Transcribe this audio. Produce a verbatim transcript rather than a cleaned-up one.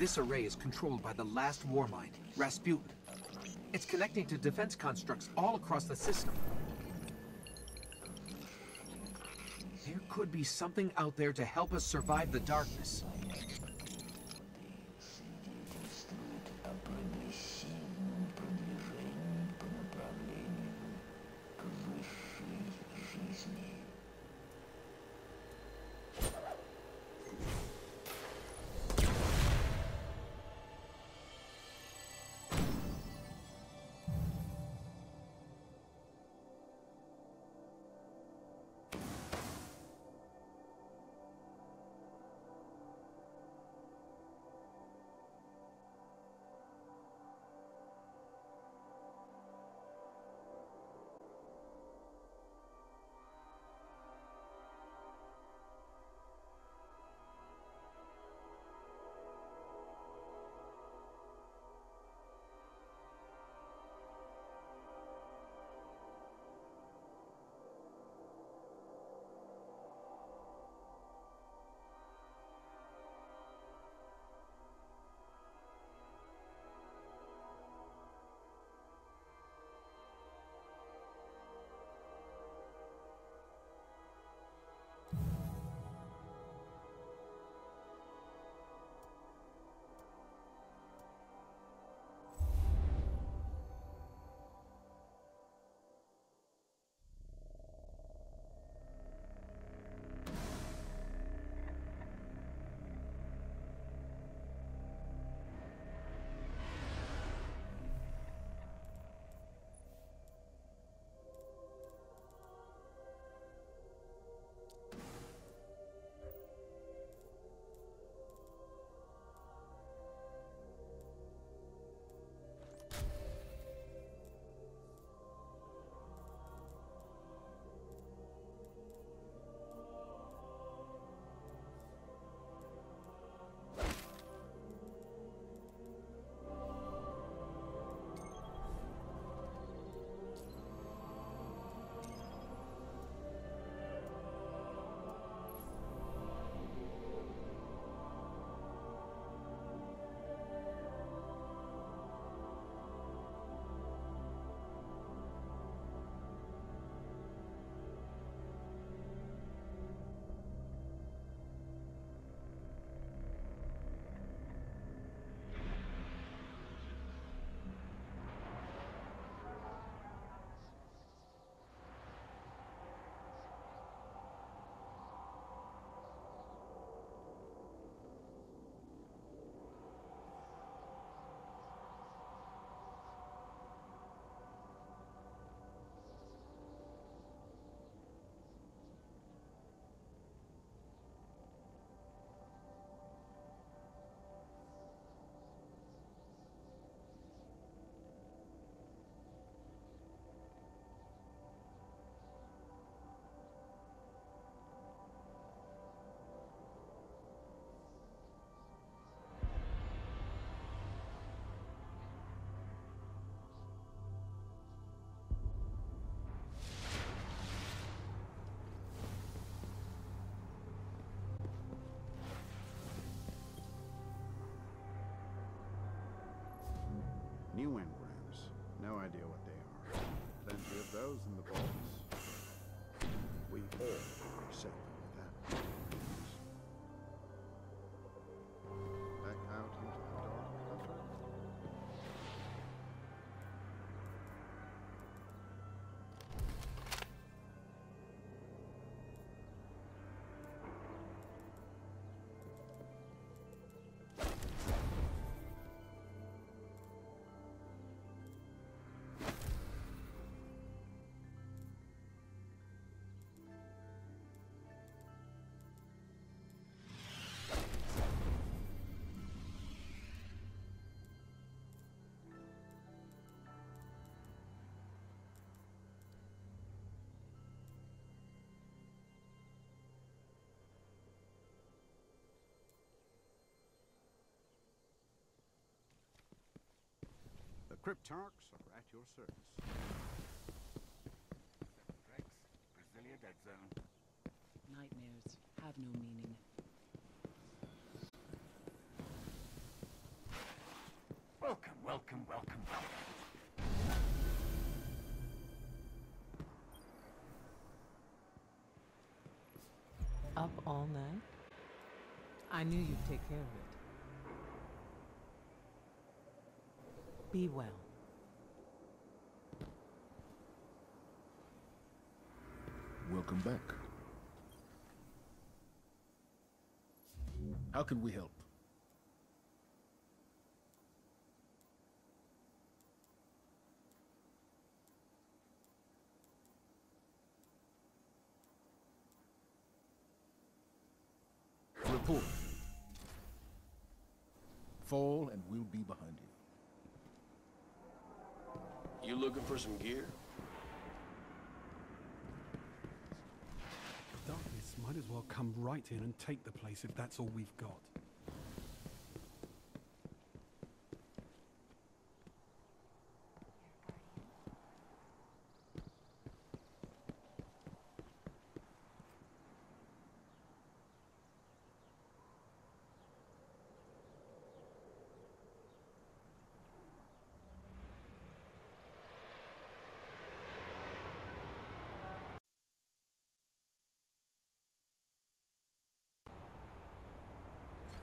This array is controlled by the last warmind, Rasputin. It's connecting to defense constructs all across the system. There could be something out there to help us survive the darkness. New engrams. No idea what they are. Plenty of those in the vaults. We all are safe with that. Back out into the dark cover. The Cryptarchs are at your service. Rex, resilient dead zone. Nightmares have no meaning. all night? I knew you'd take care of it. Be well. Welcome back. How can we help? Report. Fall and we'll be behind you. You looking for some gear? Darkness might as well come right in and take the place if that's all we've got.